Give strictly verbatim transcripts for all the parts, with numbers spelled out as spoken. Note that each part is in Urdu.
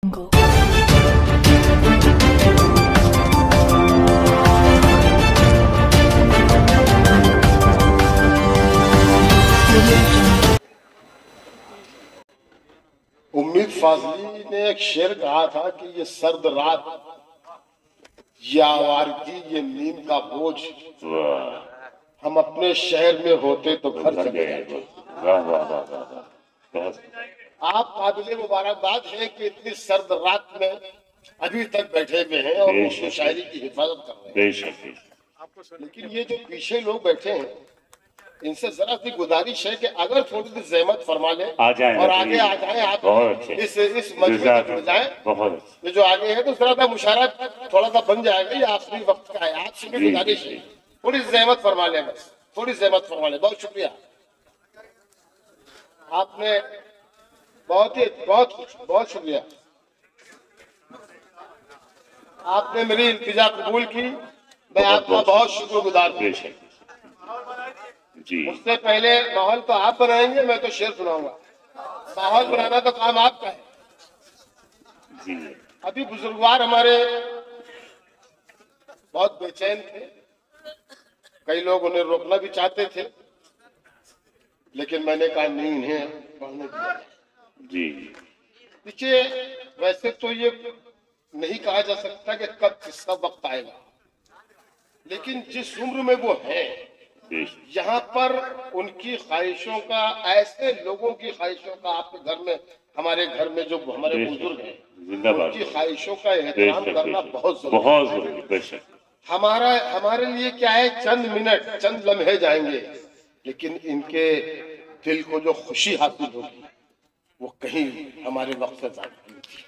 उम्मीद फाजली ने एक शेर कहा था कि ये सर्द रात, ये आवारगी, ये नींद का बोझ हम अपने शहर में होते तो घर चले जाते। आप काबिले मुबारकबाद हैं कि इतनी सर्द रात में अभी तक बैठे हुए हैं और उस शायरी की हिफाजत कर रहे हैं। लेकिन ये जो पीछे लोग बैठे हैं, इनसे जरा सी गुजारिश है कि अगर थोड़ी सी ज़हमत फरमा ले और आगे आ जाए, आप इस इस मजमे में जुड़ जाए। ये जो आगे है तो जरा सा मुशारा थोड़ा सा बन जाएगा। ये आखिरी वक्त का है, आपसे भी गुजारिश है, थोड़ी सी ज़हमत फरमा ले, बस थोड़ी ज़हमत फरमा ले। बहुत शुक्रिया, आपने बहुत ही बहुत बहुत शुक्रिया, आपने मेरी इल्तिजा कबूल की। मैं आपका बहुत शुक्रगुजार हूँ। उससे पहले माहौल तो आप बनाएंगे, मैं तो शेर सुनाऊंगा। माहौल बनाना तो काम आपका है। अभी बुजुर्गवार हमारे बहुत बेचैन थे, कई लोग उन्हें रोकना भी चाहते थे, लेकिन मैंने कहा नहीं, इन्हें पढ़ने दिया जी। देखिए, वैसे तो ये नहीं कहा जा सकता कि कब किसका वक्त आएगा, लेकिन जिस उम्र में वो है, यहाँ पर उनकी ख्वाहिशों का, ऐसे लोगों की ख्वाहिशों का, आपके घर में, हमारे घर में जो हमारे बुजुर्ग हैं, उनकी ख्वाहिशों का एहतराम करना बहुत जरूरी है। हमारा हमारे लिए क्या है, चंद मिनट, चंद लम्हे जाएंगे, लेकिन इनके दिल को जो खुशी हासिल होगी वो कहीं हमारे वक्त से ज्यादा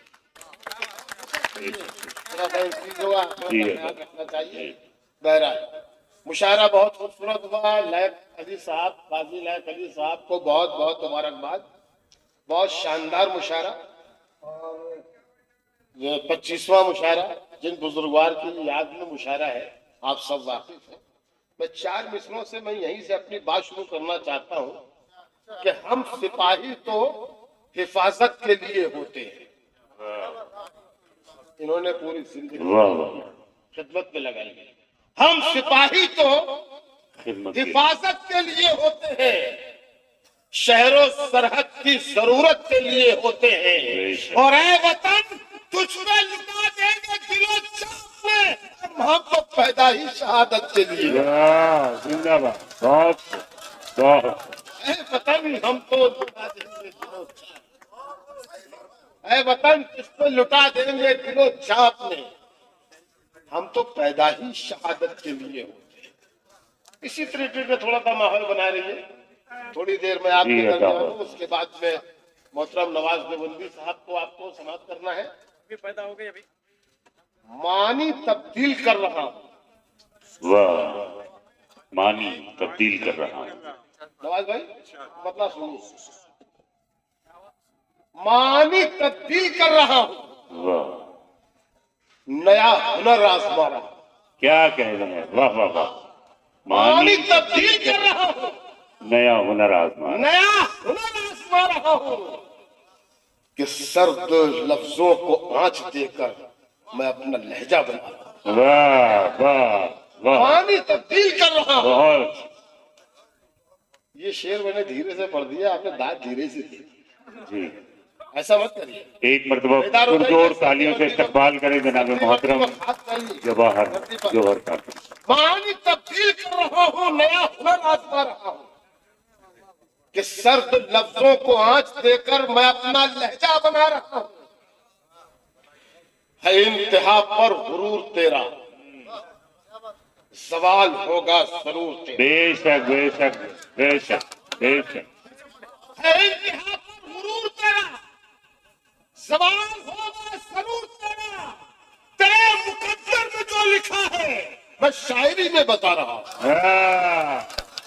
रखना चाहिए। बहरहाल मुशायरा बहुत खूबसूरत हुआ। लायक अली साहब, काजी लायक अली साहब को बहुत बहुत मुबारकबाद। बहुत शानदार मुशायरा, और ये पच्चीसवां मुशायरा जिन बुजुर्गवार की याद में मुशायरा है, आप सब वाकिफ हैं। मैं चार मिसरों से मैं यहीं से अपनी बात शुरू करना चाहता हूँ कि हम सिपाही तो हिफाजत के लिए होते हैं। इन्होंने पूरी जिंदगी खिदमत में लगाई है। हम सिपाही तो हिफाजत के लिए होते हैं, शहरों सरहद की जरूरत के लिए होते हैं। और ऐ वतन, तुझ पे लुटा देंगे दिलो चाप में, हम तो पैदा ही शहादत के लिए। जिंदाबाद, बहुत बहुत। ऐ वतन, हम तो लुटा देंगे दिलो चाप, ऐ वतन, तुझ पे लुटा देंगे दिलो चाप में, हम तो पैदा ही शहादत के लिए होते हैं। इसी तरीके का थोड़ा सा माहौल बना रहिए। थोड़ी देर में आपके दरमियान हूँ, उसके बाद में मोहतरम नवाज देवबंदी साहब को आपको समाप्त करना है। अभी पैदा हो गई, अभी मानी तब्दील कर रहा हूँ। वाह, मानी तब्दील कर रहा हूँ। नवाज भाई मतलब सुनिए, मानी तब्दील कर रहा हूँ। वाह, नया हुनर आजमा रहा हूं। क्या कह रहे हैं, वाह वाह वाह। मानी तब्दील कर रहा हूँ, नया हुनर आजमा नया हुनर आजमा रहा हूँ कि सर्द लफ्जों को आंच देकर मैं अपना लहजा बना रहा हूँ। वाह वाह वाह, मानी तब्दील कर रहा हूँ। बहुत। ये शेर मैंने धीरे से पढ़ दिया, आपने दाद धीरे से दी जी। ऐसा मत करिए। एक मरतबा पुरजोर तालियों से इस्तकबाल करें जनाब मोहतरम जवाहर जौहर का। मानी तब्दील कर रहा हूँ, नया हुनर आजमा रहा हूँ कि सर्द लफ्जों को आंच देकर मैं अपना लहजा बना रहा हूँ। है इंतहा पर गुरूर तेरा, सवाल होगा जरूर तेरा। बेशक बेशक बेशक बेशक। है इंतहा पर गुरूर तेरा, सवाल होगा जरूर तेरा। तेरे मुकद्दर में जो लिखा है मैं शायरी में बता रहा हूँ।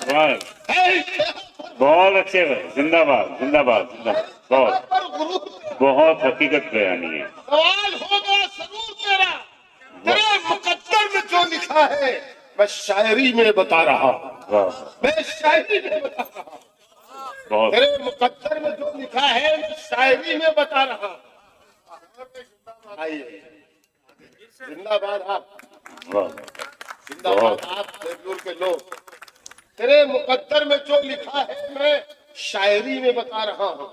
बहुत अच्छे, जिंदाबाद जिंदाबाद जिंदाबाद। बहुत बहुत हकीकत बयानी है। सवाल होगा जरूर तेरा, तेरे मुकद्दर में जो लिखा है मैं शायरी में बता रहा हूँ। मैं शायरी में बता रहा हूँ। तेरे मुकद्दर में जो लिखा है मैं शायरी में बता रहा हूँ। آئیے زندہ باد آپ، واہ زندہ باد آپ بنگلور کے لوگ. تیرے مقدر میں جو لکھا ہے میں شاعری میں بتا رہا ہوں.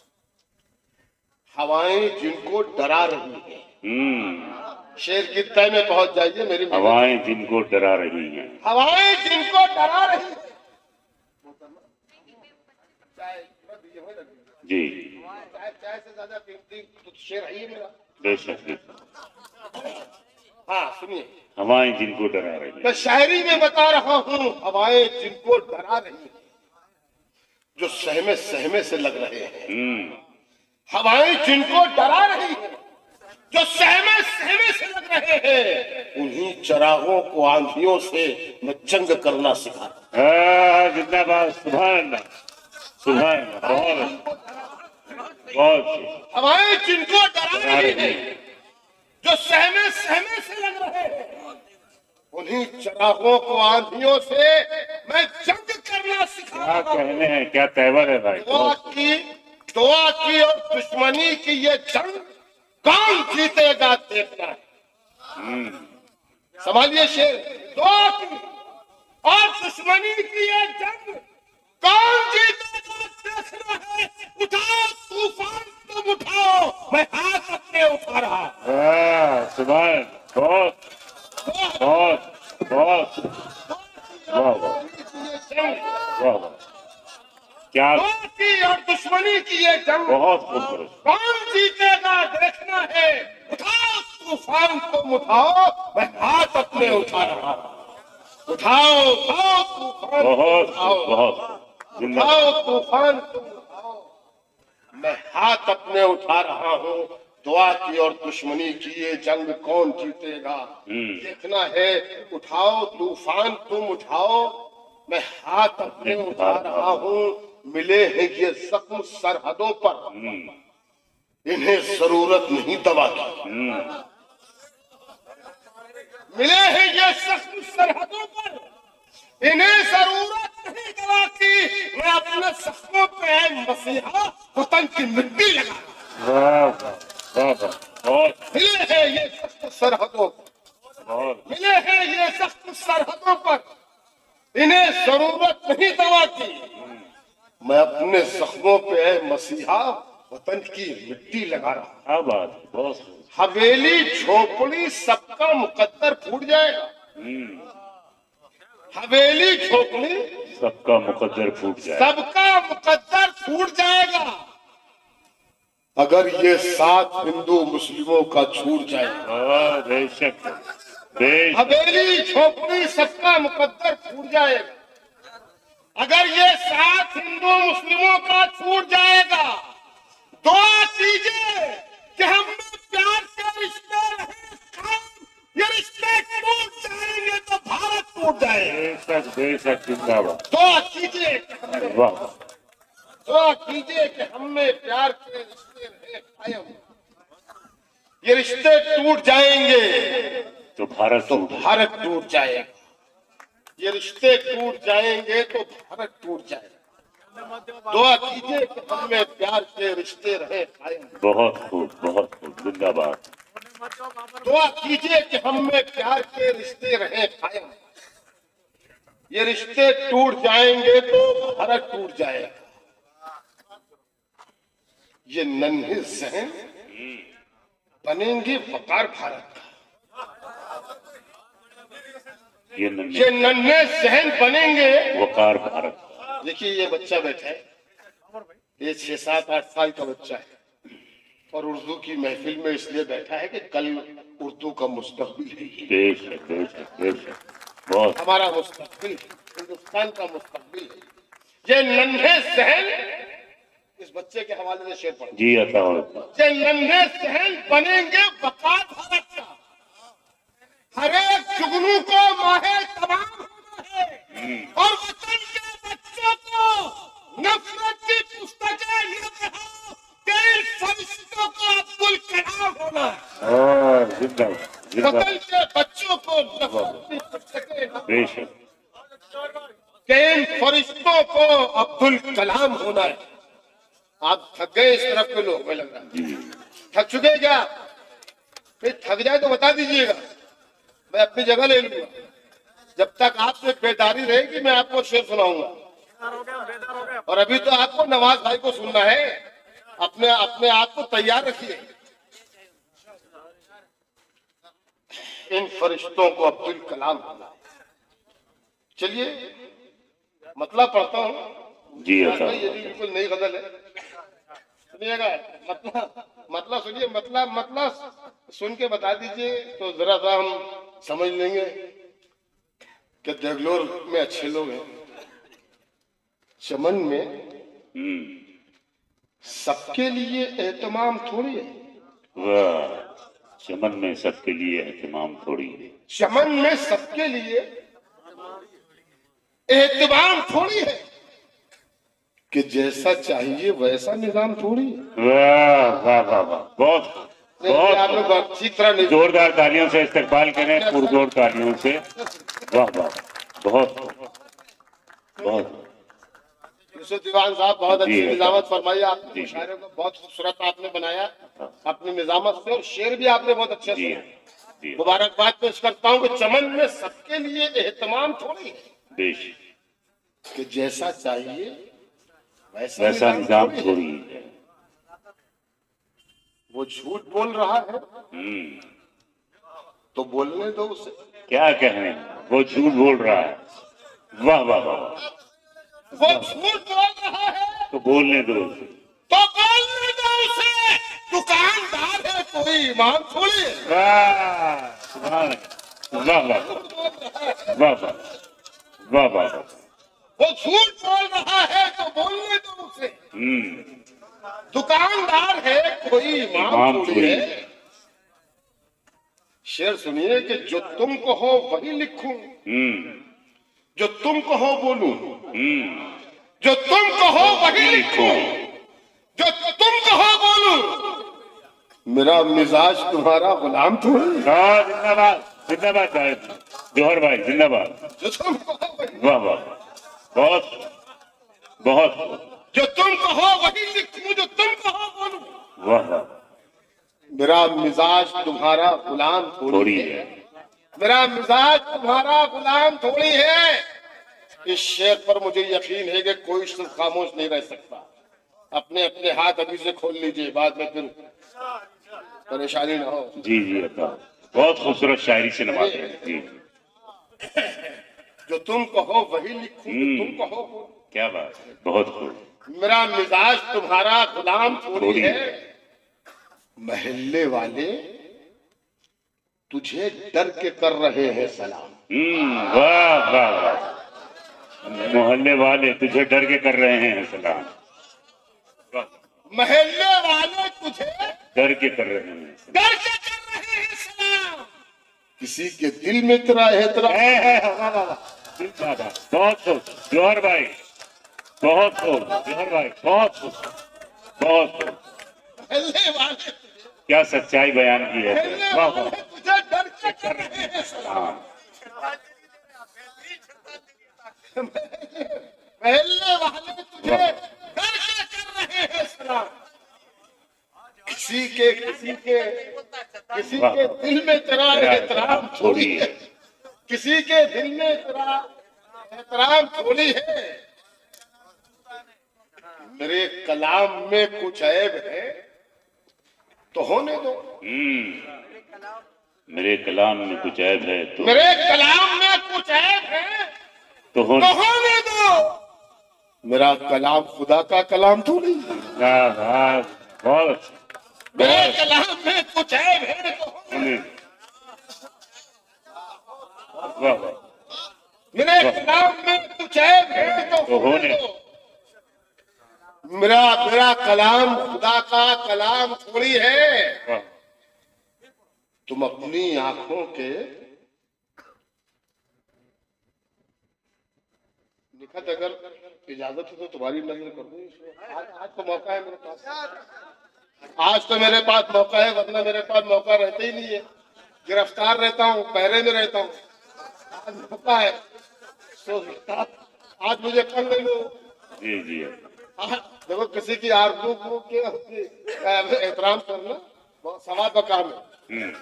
ہوائیں جن کو ڈرا رہی ہیں. ہوں شیر کی تہ میں پہنچ جائیے میری. ہوائیں جن کو ڈرا رہی ہیں. ہوائیں جن کو ڈرا رہی ہیں. جی چائے سے زیادہ قیمتی شیر ہے میرا. بے شک. ہاں سنیے، ہوائیں جن کو ڈرا رہی ہیں. میں شاعری میں بتا رہا ہوں ہوائیں جن کو ڈرا رہی ہیں، جو سہمے سہمے سے لگ رہے ہیں. ہوں ہوائیں جن کو ڈرا رہی ہیں، جو سہمے سہمے سے لگ رہے ہیں، انہی چراغوں کو آندھیوں سے میں جنگ کرنا سکھا. ہاں زندہ باد. سبحان اللہ سبحان اللہ. بہت بہت ہوائیں جن کو ڈرا رہی ہیں، جو سہمے سہمے سے لگ رہے ہیں، انہی چراغوں کو آندھیوں سے میں جنگ کرنا سکھا. کیا کہنے ہیں، کیا تہور ہے بھائی. دعا کی دعا کی اور دشمنی کی یہ جنگ کون جیتے گا دیکھنا ہے. سنبھالیے شیر. دعا کی اور دشمنی کی یہ جنگ کون جیتے گا دیکھنا ہے. اٹھاؤ طوفان تم اٹھاؤ، میں ہاتھ اپنے اٹھا رہا. ہاں سبحان. بہت بہت بہت واہ واہ واہ واہ. کیا دعا کی اور دشمنی کی یہ جنگ بہت خوبصورت. کون جیتے گا دیکھنا ہے. اٹھاؤ طوفان تم اٹھاؤ، میں ہاتھ اپنے اٹھا رہا. اٹھاؤ اٹھاؤ طوفان بہت اٹھاؤ، بہت زندہ اٹھاؤ طوفان تم اٹھاؤ، میں ہاتھ اپنے اٹھا رہا ہوں. دعا کی اور دشمنی کی یہ جنگ کون جیتے گا دیکھنا ہے. اٹھاؤ طوفان تم اٹھاؤ، میں ہاتھ اپنے اٹھا رہا ہوں. ملے ہیں یہ زخم سرحدوں پر، انہیں ضرورت نہیں دوا کی. ملے ہیں یہ زخم سرحدوں پر، انہیں ضرورت نہیں دوا کی. میں اپنے زخموں پہ ہے مسیحا وطن کی مٹی لگا. واہ واہ بہت ملے ہیں یہ زخم سرحدوں پر، بہت. ملے ہیں یہ زخم سرحدوں پر، انہیں ضرورت نہیں دوا کی. میں اپنے زخموں پہ ہے مسیحا وطن کی مٹی لگا رہا. کیا بات ہے. بہت حویلی جھوپڑی سب کا مقدر پھوٹ جائے گا. حویلی جھوپڑی سب کا مقدر پھوٹ جائے. سب کا مقدر پھوٹ جائے گا اگر یہ ساتھ ہندو مسلموں کا چھوٹ جائے گا. ہاں بے شک بے شک. حویلی جھوپڑی سب کا مقدر پھوٹ جائے گا اگر یہ ساتھ ہندو مسلموں کا چھوٹ جائے گا. دعا کیجئے کہ ہم میں پیار کے رشتے رہے قائم. یہ رشتے ٹوٹ جائیں گے تو بھارت ٹوٹ جائے گا. بے شک بے شک. زندہ باد. دعا کیجئے کہ ہم میں واہ دعا کیجئے کہ ہم میں پیار کے رشتے رہے قائم. یہ رشتے ٹوٹ جائیں گے تو بھارت تو ٹوٹ. بھارت ٹوٹ جائے گا. یہ رشتے ٹوٹ جائیں گے تو بھارت ٹوٹ جائے گا. دعا کیجئے کہ ہم میں پیار کے رشتے رہے قائم. بہت خوب بہت خوب. زندہ باد. دعا کیجئے کہ ہم میں پیار کے رشتے رہے قائم. یہ رشتے ٹوٹ جائیں گے تو بھارت ٹوٹ جائے گا. یہ ننھے ذہن بنیں گے وقار بھارت کا. یہ ننھے یہ ننھے ذہن بنیں گے. وقار بھارت. دیکھیے یہ بچہ بیٹھا ہے، یہ چھ سات آٹھ سال کا بچہ ہے اور اردو کی محفل میں اس لیے بیٹھا ہے کہ کل اردو کا مستقبل ہے. بے شک بے شک بے شک. بہت ہمارا مستقبل ہندوستان کا مستقبل ہے. یہ ننھے ذہن اس بچے کے حوالے سے شعر پڑھیں. جی عطا ہوتا. یہ ننھے ذہن بنیں گے وقار بھارت کا. ہر ایک جگنو کو ماہے تمام ہونا ہے اور وطن کے بچوں کو نفرت کی پستکیں نہ پڑھاؤ کہ ان فرشتوں کو عبد الکلام ہونا ہے. اور زندہ باد. زندہ وطن کے بچوں کو نفرت کی پستکیں نہ بے شک. کہ ان فرشتوں کو عبد الکلام ہونا ہے. آپ تھک گئے اس طرف کے لوگ میں لگ رہا ہے. تھک چکے کیا؟ پھر تھک جائے تو بتا دیجیے گا، میں اپنی جگہ لے لوں گا۔ جب تک آپ سے بیداری رہے گی میں آپ کو شعر سناؤں گا، اور ابھی تو آپ کو نواز بھائی کو سننا ہے، اپنے اپنے آپ کو تیار رکھیے۔ ان فرشتوں کو عبدالکلام بنا۔ چلیے مطلب پڑھتا ہوں جی یہ بھی بالکل نئی غزل ہے، سنیے گا۔ مطلب مطلب سنیے، مطلب مطلب سن کے بتا دیجئے تو ذرا سا ہم سمجھ لیں گے کہ دیگلور میں اچھے لوگ ہیں۔ چمن میں سب کے لیے اہتمام تھوڑی ہے، واہ، چمن میں سب کے لیے اہتمام تھوڑی ہے، چمن میں سب کے لیے اہتمام تھوڑی ہے، کہ جیسا چاہیے ویسا نظام تھوڑی ہے۔ واہ واہ واہ واہ، بہت آپ لوگ بہت اچھی طرح نہیں، زوردار تالیوں سے استقبال کریں، پرزور تالیوں سے۔ واہ واہ، بہت بہت یوسف دیوان صاحب بہت جی اچھی ہے نظامت فرمائی آپ نے، جی مشاعرے کو بہت خوبصورت آپ نے بنایا اپنی نظامت سے، اور شعر بھی آپ نے بہت اچھے جی سے۔ جی مبارکباد پیش کرتا ہوں کہ چمن میں سب کے لیے اہتمام تھوڑی ہے، بیش، کہ جیسا چاہیے ویسا ویسا نظام نظام تھوڑی ہے۔ تھوڑی ہے۔ وہ جھوٹ بول رہا ہے ہوں، تو بولنے دو اسے، کیا کہیں، وہ جھوٹ بول رہا ہے۔ واہ واہ واہ واہ، وہ جھوٹ بول رہا ہے تو بولنے دو اسے۔ تو بولنے دو اسے، دکاندار ہے کوئی ایمان تھوڑی ہے۔ واہ سبحان اللہ، واہ واہ واہ واہ واہ واہ، وہ جھوٹ بول رہا ہے تو بولنے دو اسے، ہوں، دکاندار ہے کوئی امام امام تھوڑی تھوڑی ہے۔ شعر سنیے کہ جو تم کہو وہی لکھوں، ہوں جو تم کہو بولوں، ہوں، جو تم کہو وہی لکھوں، جو تم کہو بولوں، میرا مزاج تمہارا غلام تھوڑی ہے۔ ہاں، زندہ باد زندہ باد صاحب، جوہر بھائی زندہ باد۔ جو تم کہو وہی، واہ واہ، بہت بہت، جو تم کہو وہی لکھوں، جو تم کہو بولوں، واہ واہ، میرا مزاج تمہارا غلام تھوڑی تھوڑی ہے۔ ہے۔ میرا مزاج تمہارا غلام تھوڑی ہے۔ اس شعر پر مجھے یقین ہے کہ کوئی شخص خاموش نہیں رہ سکتا۔ اپنے اپنے ہاتھ ابھی سے کھول لیجئے، بعد میں پھر پریشانی نہ ہو۔ جی جی عطا، بہت خوبصورت شاعری سے نوازے ہیں جی۔ جو تم کہو وہی لکھوں، جو تم کہو بولوں، کیا بات ہے، بہت خوب، میرا مزاج تمہارا غلام تھوڑی تھوڑی ہے۔ ہے۔ محلے والے تجھے ڈر کے کر رہے ہیں سلام، ہوں، واہ واہ واہ، محلے والے تجھے ڈر کے کر رہے ہیں سلام، محلے والے تجھے ڈر کے کر رہے ہیں سلام۔ ڈر کے کر رہے ہیں سلام، کسی کے دل میں تیرا احترام، اے اے، واہ واہ واہ، زندہ باد، بہت خوب جوہر بھائی، بہت خوب جوہر بھائی، بہت خوب بہت خوب، محلے والے کیا سچائی بیان کی ہے، محلے واہ والے واہ، تجھے ڈر کے کر رہے ہیں سلام، ہاں، محلے والے تجھے ڈر کے کر رہے ہیں سلام، کسی کے کسی کے کسی کے دل میں تیرا احترام تھوڑی ہے، کسی کے دل میں تیرا احترام تھوڑی ہے۔ میرے کلام میں کچھ عیب ہے تو ہونے دو، ہوں، میرے کلام میں کچھ عیب ہے تو میرے کلام میں کچھ عیب ہے تو تو ہو، ہونے دو، میرا کلام خدا کا کلام تھوڑی ہے۔ واہ واہ، بہت اچھا، میرے بہت کلام میں کچھ عیب ہے تو ہونے دو، واہ واہ، میرے کلام میں کچھ عیب ہے تو تو ہونے ہونے دو، میرا میرا کلام خدا کا کلام تھوڑی ہے۔ واہ، تم اپنی آنکھوں کے نکھت اگر اجازت ہے تو تمہاری نظر کر دوں اس میں، آج آج تو موقع ہے میرے پاس، آج تو میرے پاس موقع ہے، ورنہ میرے پاس موقع رہتا ہی نہیں ہے، گرفتار رہتا ہوں، پہرے میں رہتا ہوں، آج موقع ہے، سو آج مجھے کر لے لو۔ جی جی، دیکھو کسی کی آرزو کو احترام کرنا बहुत सवाल बका में हम्म,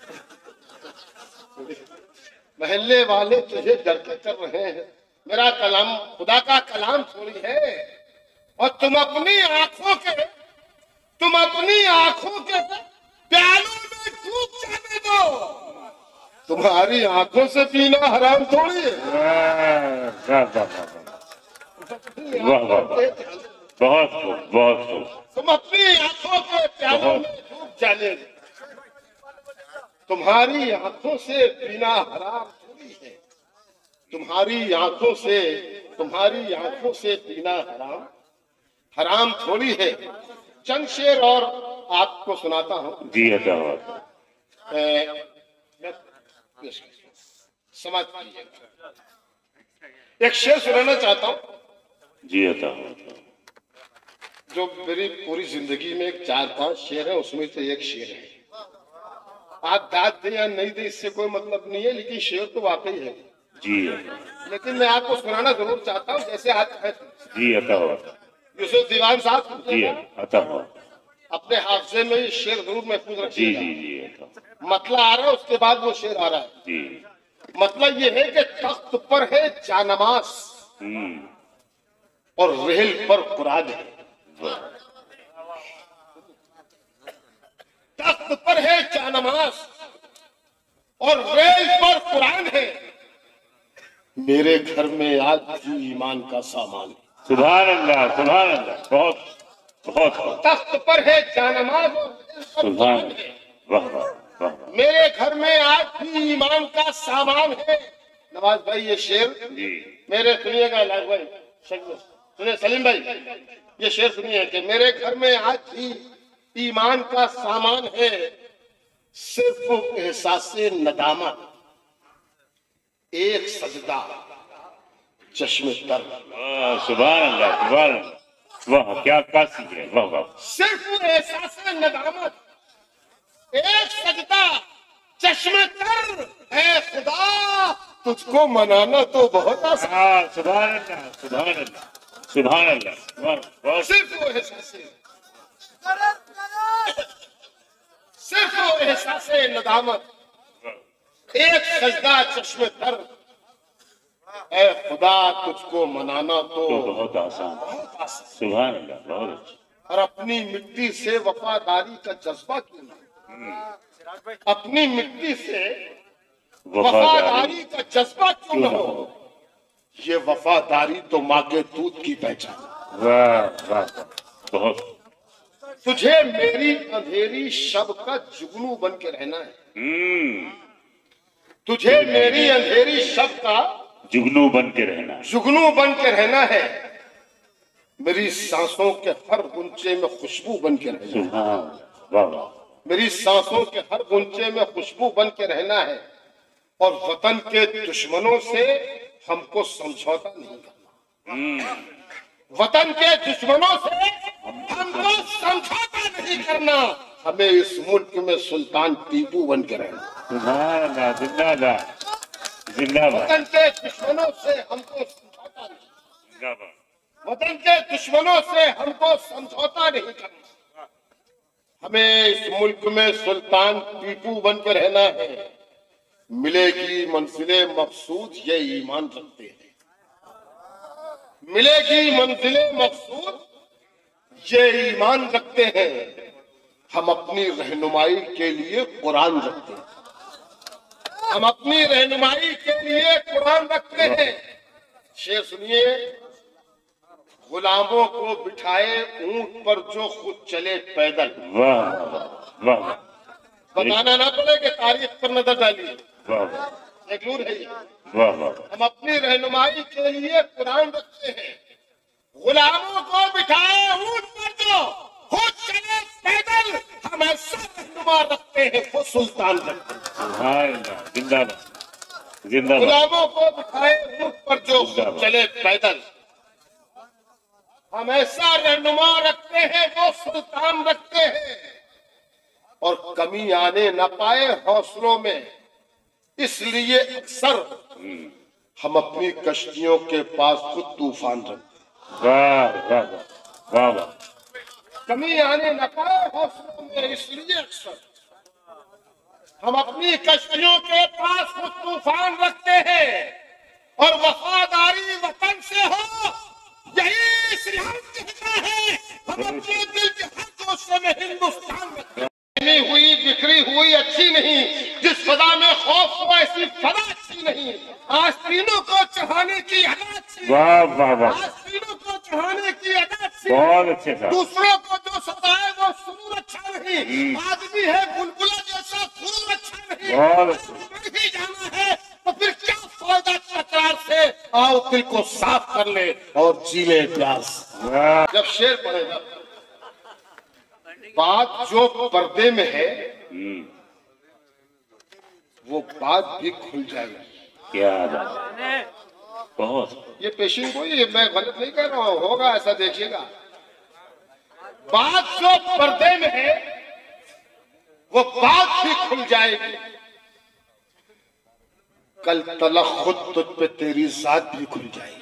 महल्ले वाले तुझे डर के कर रहे हैं, मेरा कलाम खुदा का कलाम थोड़ी है। और तुम अपनी आंखों के तुम अपनी आंखों के प्यालों में डूब जाने दो, तुम्हारी आंखों से पीना हराम थोड़ी है। वाह वाह वाह वाह वाह वाह, बहुत खूब बहुत खूब। तुम अपनी आंखों के प्यालों में डूब जाने दो, तुम्हारी आंखों से पीना हराम थोड़ी है। तुम्हारी आंखों से तुम्हारी आंखों से पीना हराम हराम थोड़ी है। चंद शेर और आपको सुनाता हूँ। जी अता हुआ। समझ लीजिएगा, एक शेर सुनाना चाहता हूँ जी अता हुआ। जो मेरी पूरी जिंदगी में एक चार पांच शेर है, उसमें से एक शेर है। आप दाद दे या नहीं दे इससे कोई मतलब नहीं है, लेकिन शेर तो वाकई है। जी लेकिन मैं आपको सुनाना जरूर चाहता हूँ, जैसे आज है। जी अता हुआ। यूसुफ दीवान साहब जी अता हुआ। अपने हाफजे में ये शेर जरूर महफूज जी रखिएगा। जी जी अता। मतला आ रहा है, उसके बाद वो शेर आ रहा है। जी। मतलब ये है कि तख्त पर है जानमाज हम्म, और रेल पर कुरान है। तख्त पर है जानमाज और रेल पर कुरान है, मेरे घर में आज भी ईमान का सामान है। सुभान अल्लाह सुभान अल्लाह, बहुत बहुत खूब। तख्त पर है जानमाज और रेल पर सुभान कुरान है, वाह वाह वाह वाह। मेरे घर में आज भी ईमान का सामान है। नवाज भाई ये शेर जी मेरे सुनिएगा, लाल भाई सुनिए, सलीम भाई ये शेर सुनिए कि मेरे घर में आज भी ईमान का सामान है, सिर्फ एहसासे नदामत एक सजदा चश्मे तर। वाह, सुभान अल्लाह सुभान अल्लाह, वाह क्या कासी है, वाह वाह। सिर्फ एहसासे नदामत एक सजदा चश्मे तर, है खुदा तुझको मनाना तो बहुत आसान। हाँ, सुभान अल्लाह सुभान अल्लाह सुभान अल्लाह, वाह बहुत। सिर्फ वो एहसासे सिर्फ वो एहसासे नदामत एक सजदा चश्मे तर, ऐ खुदा तुझको मनाना तो तो बहुत आसान, बहुत आसान। सुभान अल्लाह, बहुत अच्छा। और अपनी मिट्टी से वफादारी का जज्बा क्यों ना, अपनी मिट्टी से वफादारी का जज्बा क्यों न हो, ये वफादारी तो माँ के दूध की पहचान। वाह वाह वाह, बहुत। तुझे मेरी अंधेरी शब का जुगनू बन के रहना है, हम्म, तुझे मेरी अंधेरी शब का जुगनू बन के रहना। जुगनू बन के रहना है, मेरी सांसों के हर गुंचे में खुशबू बन के रहना है, सुभान वाह वाह। मेरी सांसों के हर गुंचे में खुशबू बन के रहना है। और वतन के दुश्मनों से हमको समझौता नहीं करना, हम्म, वतन के दुश्मनों से हमको समझौता नहीं करना, हमें इस मुल्क में सुल्तान टीपू बन के रहना। सुभान अल्लाह, जिंदाबाद जिंदाबाद वतन के दुश्मनों से हमको समझौता नहीं, जिंदाबाद। वतन के दुश्मनों से हमको समझौता नहीं करना, हमें इस मुल्क में सुल्तान टीपू बन के रहना है। मिलेगी मंजिले मकसूद ये ईमान रखते हैं, मिलेगी मंजिले मकसूद ये ईमान रखते हैं, हम अपनी रहनुमाई के लिए कुरान रखते हैं, हम अपनी रहनुमाई के लिए कुरान रखते हैं। शेर सुनिए, गुलामों को बिठाए ऊंट पर जो खुद चले पैदल। वाह वाह वाह वाह, बताना ना पड़े कि तारीख पर नजर डालिए, वाह वाह एक नूर है ये। वाह वाह। हम अपनी रहनुमाई के लिए कुरान रखते हैं, गुलामों को बिठाए ऊंट पर जो खुद चले पैदल, हम ऐसा रहनुमा रखते हैं वो सुल्तान रखते हैं। सुभान अल्लाह, जिंदाबाद जिंदाबाद। गुलामों को बिठाए ऊंट पर जो खुद चले पैदल, हम ऐसा रहनुमा रखते हैं वो सुल्तान रखते हैं। और कमी आने न पाए हौसलों में, इसलिए अक्सर हम अपनी कश्तियों के पास खुद तूफान रखते हैं। वाह वाह वाह वाह वाह। कमी आने न पाए हौसलों में, ہوتے ہیں، اس لیے اکثر ہم اپنی کشتیوں کے پاس خود طوفان رکھتے ہیں اور وفاداری وطن سے ہو، یہی اسلام کہتا ہے۔ ہم اپنے دل کے ہر گوشے میں ہندوستان رکھتے ہیں۔ ہوئی بکھری ہوئی اچھی نہیں، جس فضا میں خوف ہو ایسی فضا اچھی نہیں۔ آستینوں کو چڑھانے کی ادا اچھی، واہ واہ واہ، آستینوں کو چڑھانے کی ادا اچھی، بہت اچھے تھا۔ دوسروں کو جو ستائے وہ سرور اچھا نہیں، آدمی ہے بلبلا جیسا غرور اچھا نہیں، بہت اچھا۔ مر ہی جانا ہے تو پھر کیا فائدہ تکرار سے، آؤ دل کو صاف کر لے اور جی لے پیاس۔ واہ، جب شعر پڑھے گا بات جو پردے میں ہے ہم، وہ بات بھی کھل جائے گی۔ کیا بات ہے، بہت یہ پیشین کوئی، یہ میں غلط نہیں کہہ رہا ہوں، ہوگا ایسا، دیکھیے گا۔ بات جو پردے میں ہے وہ بات بھی کھل جائے گی، کل تلخ خود تجھ پہ تیری ذات بھی کھل جائے گی۔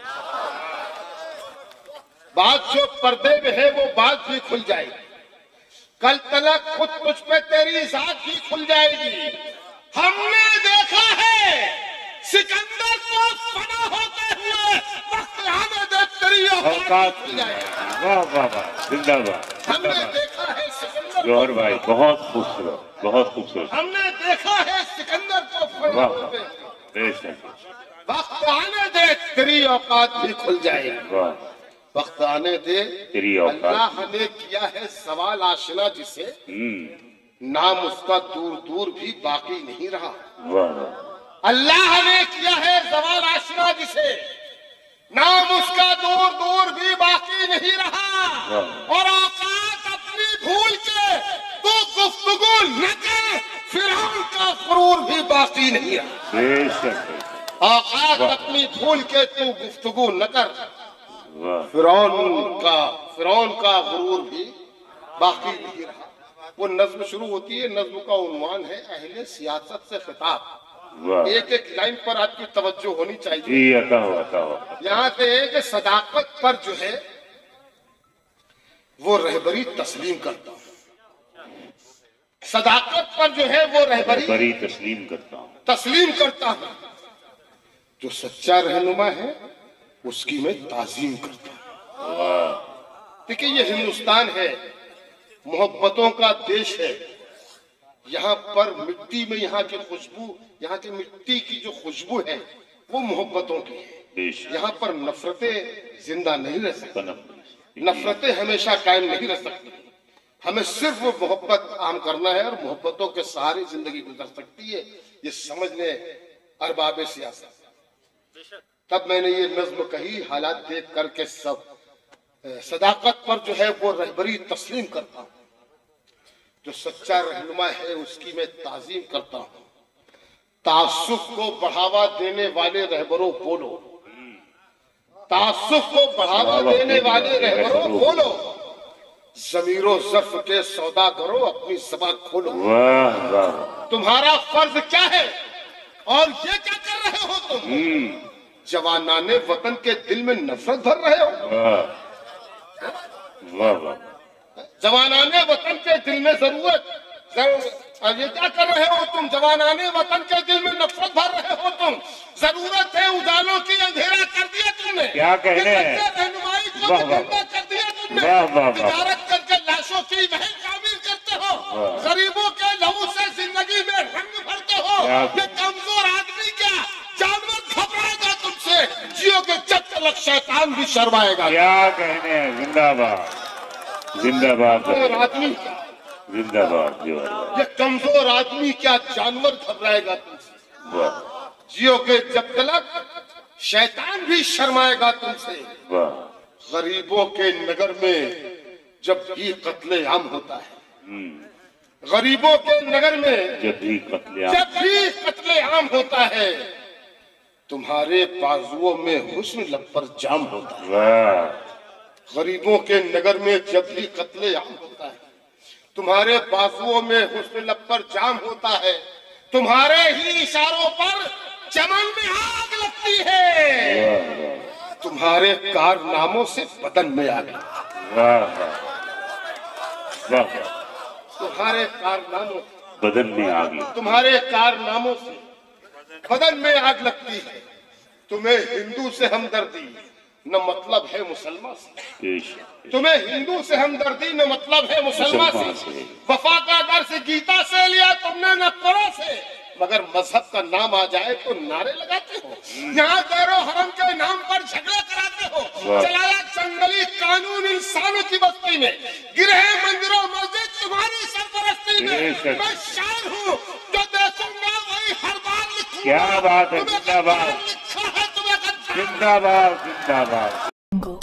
بات جو پردے میں ہے وہ بات بھی کھل جائے گی، کل تلک خود تجھ پہ تیری ذات بھی کھل جائے گی۔ ہم نے دیکھا ہے سکندر کو فنا ہوتے ہوئے، وقت آنے دے تیری اوقات اوقات کھل جائے گی۔ واہ واہ واہ، زندہ باد، ہم زندہ نے باد۔ دیکھا ہے سکندر جوہر کو، بھائی بہت خوبصورت، بہت خوبصورت، ہم نے دیکھا ہے سکندر کو فنا واہ ہوتے واہ، ہوئے، بے شک، وقت آنے دے تیری اوقات بھی کھل جائے گی۔ واہ، وقت آنے دے، تیری اوقات، اللہ نے کیا ہے سوال آشنا جسے، ہم، نام اس کا دور دور بھی باقی نہیں رہا۔ واہ واہ، اللہ نے کیا ہے زوال آشنا جسے، نام اس کا دور دور بھی باقی نہیں رہا، اور اوقات اپنی بھول کے تو گفتگو نہ کر، فرعون کا غرور بھی باقی نہیں رہا۔ بے شک، اوقات اپنی بھول کے تو گفتگو نہ کر، واہ، فرعون کا فرعون کا غرور بھی باقی نہیں رہا۔ وہ نظم شروع ہوتی ہے، نظم کا عنوان ہے اہل سیاست سے خطاب۔ واہ، ایک ایک لائن پر آپ کی توجہ ہونی چاہیے۔ جی عطا ہو، عطا ہو، یہاں سے ایک صداقت پر جو ہے وہ رہبری تسلیم کرتا ہوں، صداقت پر جو ہے وہ رہبری بڑی تسلیم کرتا ہوں، تسلیم کرتا ہوں، جو سچا رہنما ہے اس کی میں تعظیم کرتا ہوں۔ واہ، دیکھیں یہ ہندوستان ہے، محبتوں کا دیش ہے، یہاں پر مٹی میں یہاں کی خوشبو، یہاں کی مٹی کی جو خوشبو ہے وہ محبتوں کی ہے۔ بے شک، یہاں پر نفرتیں زندہ نہیں رہ سکتی، پنپ، نفرتیں ہمیشہ قائم نہیں رہ سکتی۔ ہمیں صرف وہ محبت عام کرنا ہے اور محبتوں کے سہارے زندگی گزر سکتی ہے، یہ سمجھ لیں ارباب سیاست۔ تب میں نے یہ نظم کہی، حالات دیکھ کر کے سب صداقت پر جو ہے وہ رہبری تسلیم کرتا ہوں، جو سچا رہنما ہے اس کی میں تعظیم کرتا ہوں۔ تعصب کو بڑھاوا دینے والے رہبروں بولو، تعصب کو بڑھاوا دینے والے رہبروں بولو، ضمیر و ظرف کے سوداگروں اپنی زبان کھولو۔ واہ واہ، تمہارا فرض کیا ہے اور یہ کیا کر رہے ہو تم؟ ہم، جوانان وطن کے دل میں نفرت بھر رہے ہو، واہ واہ واہ، جوانان وطن کے دل میں ضرورت ضرور- اور یہ کیا کر رہے ہو تم؟ جوانان وطن کے دل میں نفرت بھر رہے ہو تم، ضرورت ہے اجالوں کی، اندھیرا کر دیا تم نے، کیا کہنے ہیں؟ رہنمائی کو واہ واہ، گندا کر دیا تم نے، واہ واہ واہ، تجارت کر کے لاشوں کی محل تعمیر کرتے ہو، واہ، غریبوں کے لہو سے زندگی میں رنگ بھرتے ہو، کیا- یہ کمزور آدمی کیا جانور گھبرائے گا تم سے، جیو کے جب تلک شیطان بھی شرمائے گا۔ کیا کہنے ہیں، زندہ باد، زندہ باد، اور آدمی کیا، زندہ باد، جوہر بھائی، یہ کمزور آدمی کیا جانور گھبرائے گا تم سے، واہ جیو کے جب تلک شیطان بھی شرمائے گا تم سے۔ واہ، غریبوں کے نگر میں جب بھی قتل عام ہوتا ہے، ہم، غریبوں کے نگر میں جب بھی قتل عام، جب بھی قتل عام ہوتا ہے، تمہارے بازوؤں میں حسن لب پر جام ہوتا ہے۔ واہ، غریبوں کے نگر میں جب بھی قتل عام ہوتا ہے، تمہارے بازوؤں میں حسن لب پر جام ہوتا ہے، تمہارے ہی اشاروں پر چمن میں آگ لگتی ہے، واہ واہ، تمہارے کارناموں سے بدن میں آگ لگتی واہ واہ، واہ واہ، तुम्हारे कारनामों بدن میں آگ لگتی तुम्हारे कारनामों से बदन में आग लगती है। तुम्हें हिंदू से हमदर्दी न मतलब है मुसलमान से। ہے तुम्हें हिंदू से हमदर्दी न मतलब है मुसलमान मुसलमान से। से। वफा का दर्स गीता से लिया तुमने न कुरान से, मगर मजहब का नाम आ जाए तो नारे लगाते हो। यहाँ दैरो हरम के नाम पर झगड़े कराते हो। वाह। चलाया जंगली कानून इंसानों की बस्ती में, गिरे हैं मंदिरों मस्जिद तुम्हारी सरपरस्ती में। बेशक। मैं शायर हूँ जो देखूंगा वही हर बार लिखूंगा। کیا بات ہے، तुम्हें زندہ باد गद्दार लिखा है तुम्हें गद्दार। زندہ باد زندہ باد